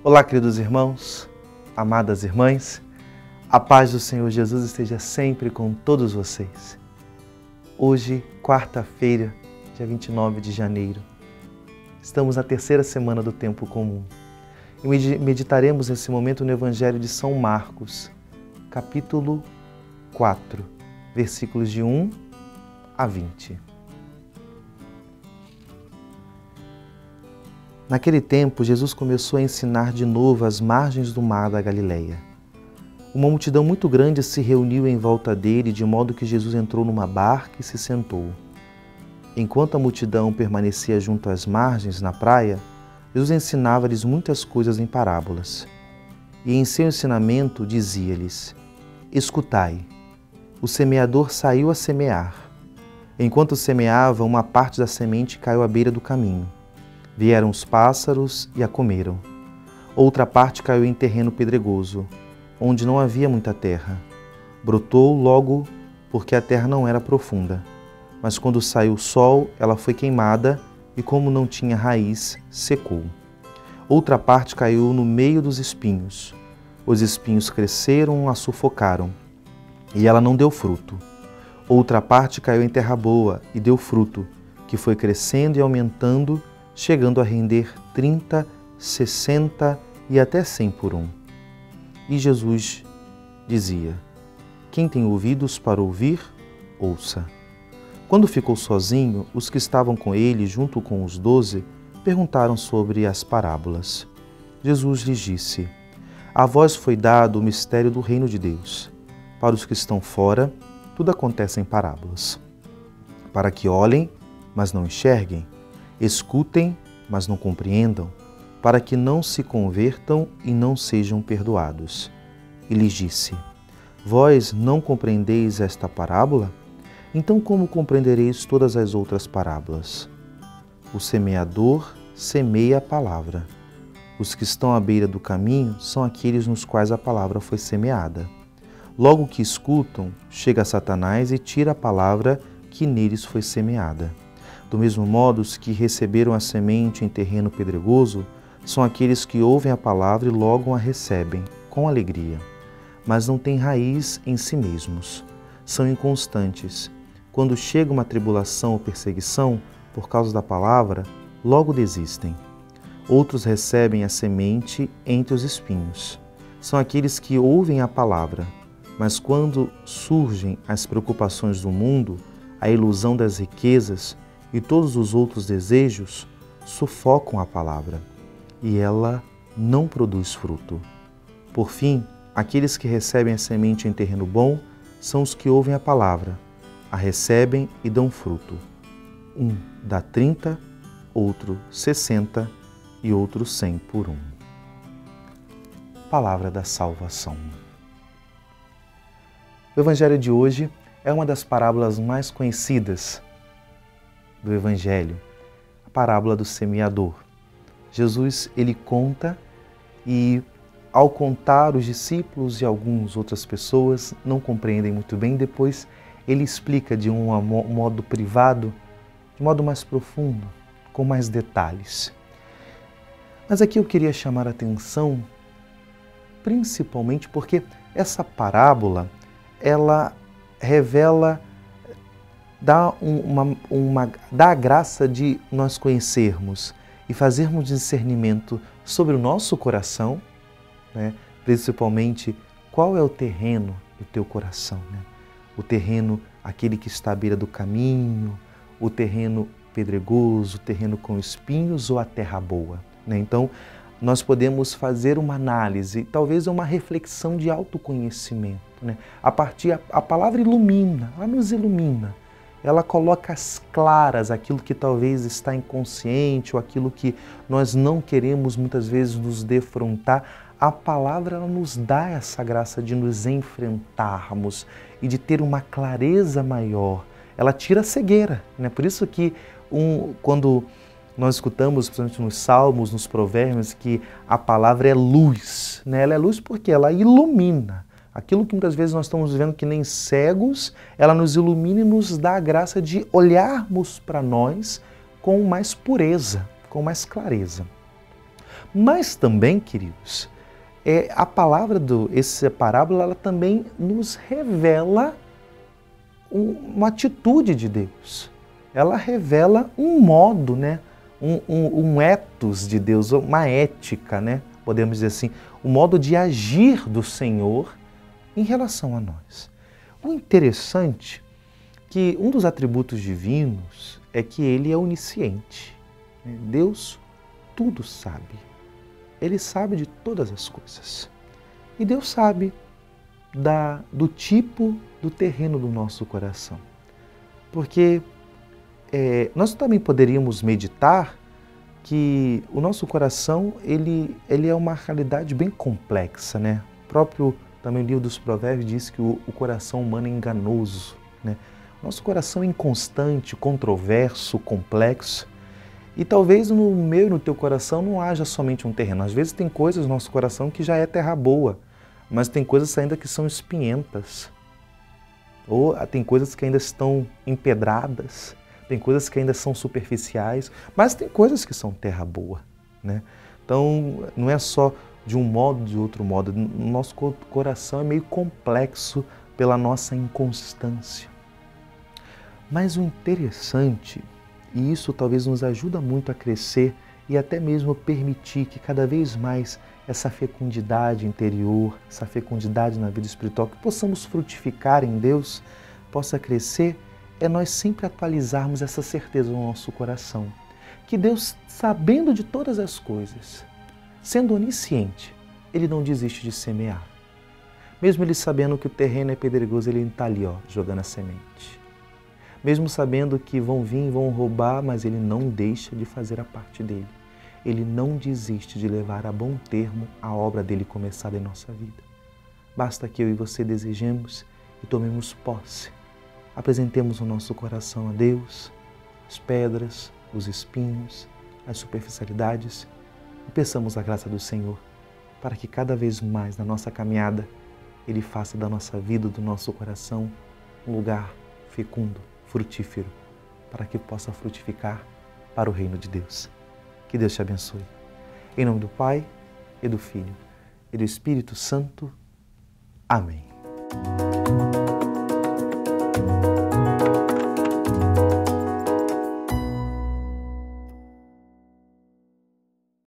Olá, queridos irmãos, amadas irmãs, a paz do Senhor Jesus esteja sempre com todos vocês. Hoje, quarta-feira, dia 29 de janeiro, estamos na terceira semana do tempo comum e meditaremos nesse momento no Evangelho de São Marcos, capítulo 4, versículos de 1 a 20. Naquele tempo, Jesus começou a ensinar de novo às margens do mar da Galileia. Uma multidão muito grande se reuniu em volta dele, de modo que Jesus entrou numa barca e se sentou. Enquanto a multidão permanecia junto às margens, na praia, Jesus ensinava-lhes muitas coisas em parábolas. E em seu ensinamento dizia-lhes: Escutai, o semeador saiu a semear. Enquanto semeava, uma parte da semente caiu à beira do caminho. Vieram os pássaros e a comeram. Outra parte caiu em terreno pedregoso, onde não havia muita terra. Brotou logo porque a terra não era profunda. Mas quando saiu o sol, ela foi queimada e, como não tinha raiz, secou. Outra parte caiu no meio dos espinhos. Os espinhos cresceram, a sufocaram, e ela não deu fruto. Outra parte caiu em terra boa e deu fruto, que foi crescendo e aumentando, chegando a render 30, 60 e até 100 por um. E Jesus dizia: Quem tem ouvidos para ouvir, ouça. Quando ficou sozinho, os que estavam com ele, junto com os 12, perguntaram sobre as parábolas. Jesus lhes disse: A vós foi dado o mistério do reino de Deus. Para os que estão fora, tudo acontece em parábolas. Para que olhem, mas não enxerguem, escutem, mas não compreendam, para que não se convertam e não sejam perdoados. E lhes disse: Vós não compreendeis esta parábola? Então como compreendereis todas as outras parábolas? O semeador semeia a palavra. Os que estão à beira do caminho são aqueles nos quais a palavra foi semeada. Logo que escutam, chega Satanás e tira a palavra que neles foi semeada. Do mesmo modo, os que receberam a semente em terreno pedregoso são aqueles que ouvem a palavra e logo a recebem, com alegria, mas não têm raiz em si mesmos. São inconstantes. Quando chega uma tribulação ou perseguição, por causa da palavra, logo desistem. Outros recebem a semente entre os espinhos. São aqueles que ouvem a palavra, mas quando surgem as preocupações do mundo, a ilusão das riquezas e todos os outros desejos, sufocam a palavra, e ela não produz fruto. Por fim, aqueles que recebem a semente em terreno bom são os que ouvem a palavra, a recebem e dão fruto. Um dá 30, outro 60 e outro 100 por um. Palavra da salvação. O Evangelho de hoje é uma das parábolas mais conhecidas do Evangelho, a parábola do semeador. Jesus, ele conta e, ao contar, os discípulos e algumas outras pessoas não compreendem muito bem. Depois, ele explica de um modo privado, de modo mais profundo, com mais detalhes. Mas aqui eu queria chamar a atenção, principalmente porque essa parábola, ela revela, dá a graça de nós conhecermos e fazermos discernimento sobre o nosso coração, né? Principalmente qual é o terreno do teu coração, né? O terreno, aquele que está à beira do caminho, o terreno pedregoso, o terreno com espinhos ou a terra boa, né? Então, nós podemos fazer uma análise, talvez uma reflexão de autoconhecimento, né? A palavra ilumina, ela nos ilumina. Ela coloca às claras aquilo que talvez está inconsciente ou aquilo que nós não queremos muitas vezes nos defrontar. A palavra ela nos dá essa graça de nos enfrentarmos e de ter uma clareza maior. Ela tira a cegueira, né? Por isso que quando nós escutamos, principalmente nos Salmos, nos Provérbios, que a palavra é luz, né? Ela é luz porque ela ilumina. Aquilo que muitas vezes nós estamos vivendo que nem cegos, ela nos ilumina e nos dá a graça de olharmos para nós com mais pureza, com mais clareza. Mas também, queridos, a palavra essa parábola, ela também nos revela uma atitude de Deus. Ela revela um modo, né? Um ethos de Deus, uma ética, né? Podemos dizer assim, o modo de agir do Senhor em relação a nós. O interessante é que um dos atributos divinos é que Ele é onisciente. Deus tudo sabe. Ele sabe de todas as coisas. E Deus sabe do tipo do terreno do nosso coração. Porque nós também poderíamos meditar que o nosso coração ele é uma realidade bem complexa, né? O próprio também o livro dos Provérbios diz que o coração humano é enganoso, né? Nosso coração é inconstante, controverso, complexo. E talvez no meu e no teu coração não haja somente um terreno. Às vezes tem coisas no nosso coração que já é terra boa, mas tem coisas ainda que são espinhentas. Ou tem coisas que ainda estão empedradas, tem coisas que ainda são superficiais, mas tem coisas que são terra boa, né? Então, não é só de um modo ou de outro modo. O nosso coração é meio complexo pela nossa inconstância. Mas o interessante, e isso talvez nos ajuda muito a crescer e até mesmo permitir que cada vez mais essa fecundidade interior, essa fecundidade na vida espiritual, que possamos frutificar em Deus, possa crescer, é nós sempre atualizarmos essa certeza no nosso coração. Que Deus, sabendo de todas as coisas, sendo onisciente, Ele não desiste de semear. Mesmo Ele sabendo que o terreno é pedregoso, Ele está ali, jogando a semente. Mesmo sabendo que vão vir e vão roubar, mas Ele não deixa de fazer a parte dele. Ele não desiste de levar a bom termo a obra dele começada em nossa vida. Basta que eu e você desejemos e tomemos posse. Apresentemos o nosso coração a Deus, as pedras, os espinhos, as superficialidades e peçamos a graça do Senhor para que cada vez mais na nossa caminhada Ele faça da nossa vida, do nosso coração, um lugar fecundo, frutífero, para que possa frutificar para o reino de Deus. Que Deus te abençoe. Em nome do Pai, e do Filho, e do Espírito Santo. Amém.